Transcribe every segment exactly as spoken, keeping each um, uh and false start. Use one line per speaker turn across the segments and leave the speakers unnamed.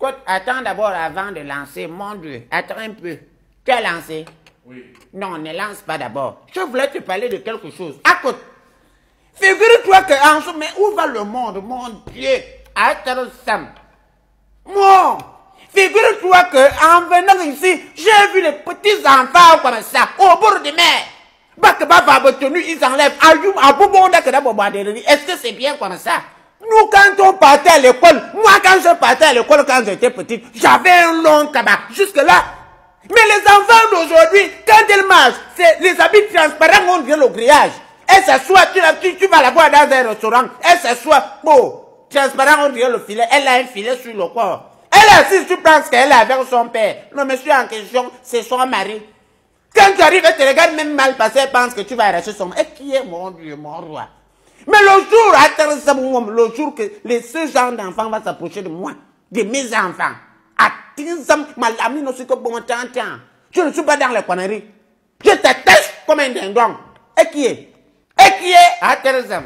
Écoute, attends d'abord avant de lancer, mon Dieu. Attends un peu. Tu as lancé?
Oui.
Non, ne lance pas d'abord. Je voulais te parler de quelque chose. Écoute, figure-toi que en ce mais où va le monde, mon Dieu? Attends, Sam. Moi, figure-toi que en venant ici, j'ai vu les petits enfants comme ça, au bord de mer. Bakaba va obtenir, ils enlèvent. Est-ce que c'est bien comme ça? Nous, quand on partait à l'école, moi, quand je partais à l'école, quand j'étais petite, j'avais un long cabas. Jusque-là. Mais les enfants d'aujourd'hui, quand ils marchent, c'est les habits transparents, on dirait le grillage. Elle s'assoit, tu, tu, tu vas la voir dans un restaurant, elle s'assoit, bon, transparent, on dirait le filet, elle a un filet sur le corps. Elle est assise, tu penses qu'elle est avec son père. Le monsieur en question, c'est son mari. Quand tu arrives, elle te regarde même mal passer, elle pense que tu vas arracher son mari. Et qui est mon Dieu, mon roi? Mais le jour, attends, le jour que les, ce genre d'enfants vont s'approcher de moi, de mes enfants, attends, ma amie ne suis que bon temps, je ne suis pas dans les conneries. Je te teste comme un dindon. Et qui est? Et qui est? Attends.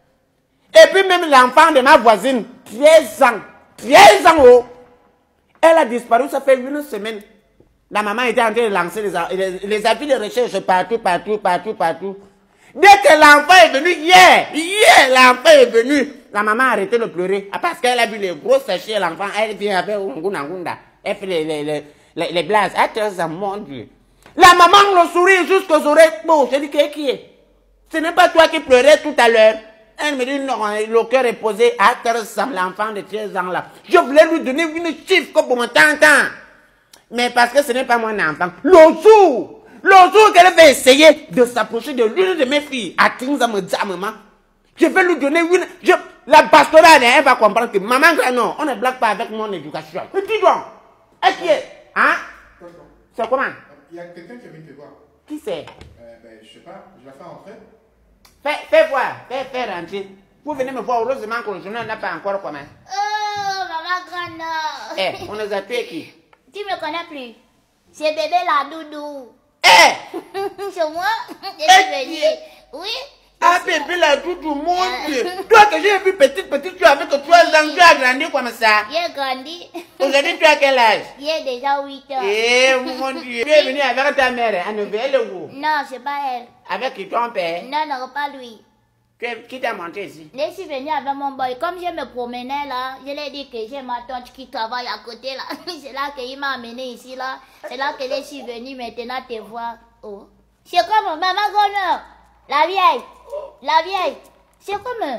Et puis même l'enfant de ma voisine, treize ans, treize ans, oh, elle a disparu, ça fait une semaine. La maman était en train de lancer les, les, les avis de recherche partout, partout, partout, partout. Dès que l'enfant est venu, hier, hier, l'enfant est venu, la maman a arrêté de pleurer. Parce qu'elle a vu les gros sachets, l'enfant, elle vient avec Ngunda, elle fait les, les, les, les, les blagues. Attends, mon Dieu. La maman le sourit jusqu'aux oreilles. Bon, je dis, qui est? Ce n'est pas toi qui pleurais tout à l'heure. Elle me dit, non, le cœur est posé. Attends, l'enfant de treize ans là. Je voulais lui donner une chiffre comme pour mon temps. Mais parce que ce n'est pas mon enfant. Le jour, le jour qu'elle va essayer de s'approcher de l'une de mes filles, à maman, je vais lui donner une. Je, la pastorale, elle va comprendre que maman, non, on ne blague pas avec mon éducation. Mais dis donc, est-ce qui est? Hein? C'est comment?
Il y a quelqu'un qui est venu te voir.
Qui c'est?
Euh, ben, je sais pas, je la fais entrer.
Fais, fais voir, fais, fais rentrer. Vous venez me voir, heureusement que le journal n'a pas encore commencé.
Oh, maman grande.
Eh, on les a tués qui?
Tu me connais plus? C'est bébé la doudou.
Eh!
C'est moi? Je suis venue. Oui?
Ah, bébé la doudou, mon Dieu! Toi que j'ai vu petite, petite, tu avais que trois ans, tu as grandi comme ça.
J'ai grandi.
Aujourd'hui, tu as quel âge?
J'ai déjà huit ans.
Eh, mon Dieu! Tu es venu avec ta mère, à Nouvelle ou?
Non, c'est pas elle.
Avec qui ton père?
Non, non, pas lui.
Qui t'a monté ici?
Je suis venue avec mon boy. Comme je me promenais là, je lui ai dit que j'ai ma tante qui travaille à côté là. C'est là qu'il m'a amené ici là. C'est là que je suis venue maintenant te voir. Oh. C'est comme maman Gonner. La vieille. La vieille. C'est comme.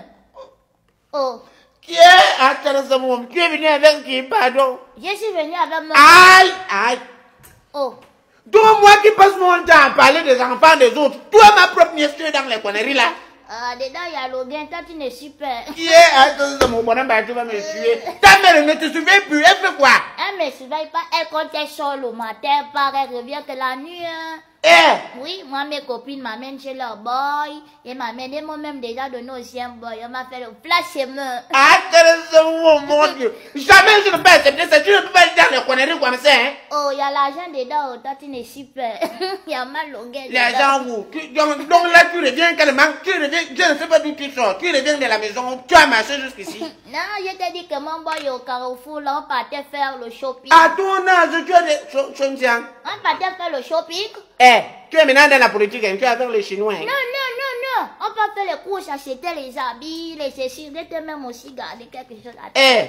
Oh.
Qui est? Attends, ce moment. Tu es venu avec qui? Pardon?
Je suis venue avec mon.
Aïe! Aïe!
Oh.
Donc, moi qui passe mon temps à parler des enfants des autres, toi, ma propre nièce, tu es dans les conneries là.
Ah, dedans, il y a Logan, toi, tu ne super.
Qui est? Attends, mon bonhomme, tu vas me tuer. Ta mère ne te souvient plus, elle fait quoi?
Elle ne me surveille pas, elle compte elle sort le matin, elle part, elle revient que la nuit. Hein.
Eh!
Oui, moi, mes copines m'amènent chez leur boy, et m'amènent, et moi-même déjà donné aussi un boy, on m'a fait le flash chez moi.
Attends, mon Dieu. Jamais je ne peux pas accepter ça, tu ne peux pas dire les conneries comme ça, hein?
Oh, il y a l'argent dedans, oh, toi, tu ne super. Il y a mal Logan.
L'argent où? Donc, donc là, tu reviens carrément, tu reviens, je ne sais pas d'où tu sors, tu reviens de la maison, tu as marché jusqu'ici.
Non, je t'ai dit que mon boy est au Carrefour, là, on partait faire le shopping.
À ton âge, tu as des choses.
On partait faire le shopping.
Eh, tu es maintenant dans la politique, hein, tu es avec les Chinois. Hein.
Non, non, non, non. On peut faire les courses, acheter les habits, les ceci, j'étais même aussi garder quelque chose à
Eh.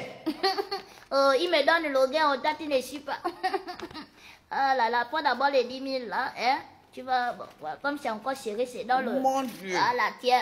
Oh, il me donne le gain, au date, il ne suit pas. Ah là là, prends d'abord les dix mille là, hein. Tu vas, bon, comme c'est encore serré, c'est dans le.
Mon Dieu.
Ah là, tiens.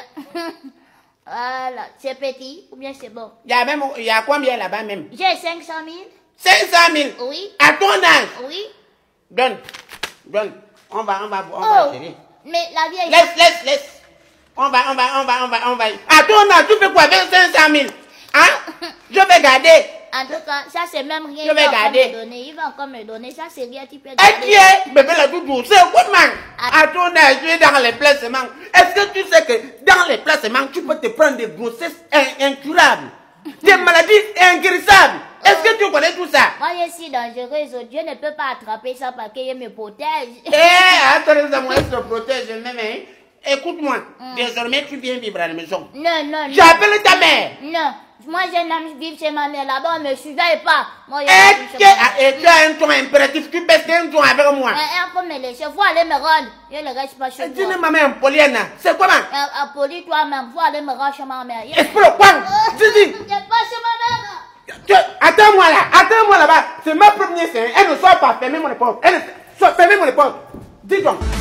Voilà, c'est petit ou bien c'est bon?
Il y a même, il y a combien là-bas même?
J'ai cinq cent mille.
cinq cent mille?
Oui.
À ton âge?
Oui.
Donne, donne. On va, on va, on
oh,
va chérie.
Mais la vieille.
Laisse, laisse, laisse. On va, on va, on va, on va, on va. À ton âge, tu fais quoi avec cinq cent mille? Hein? Je vais garder.
En tout cas, ça c'est même rien.
Je vais garder.
Me donner. Il va encore me donner. Ça c'est rien, tu peux garder.
Et qui est bébé la doudou? C'est comment? À ton âge, tu es dans les placements. Est-ce que tu sais que dans les placements, tu peux te prendre des grossesses incurables, des maladies inguérissables? Est-ce que tu connais tout ça?
Moi, je suis dangereuse. Dieu ne peut pas attraper ça parce qu'il me protège.
Eh, attends, moi, je te protège même. Hein? Écoute-moi, mm. désormais tu viens vivre à la maison.
Non, non, non.
J'appelle ta mère.
Non, moi je n'aime vivre chez ma mère là-bas, on ne me surveille pas. Moi,
et, tu, et tu as un ton impératif, tu baisses un ton avec moi.
Un peu me laisser, faut aller me rendre. Je ne reste pas chez
toi.
toi.
Dis ma mère, Poliana, c'est comment?
Poli toi-même, faut aller me rendre chez ma mère.
Esprit, quoi? Dis, dis.
Je ne pas chez ma mère.
Attends-moi là, attends-moi là-bas. C'est ma première scène. Elle ne soit pas fermée mon épaule. Elle ne soit fermée mon épaule. Dis donc.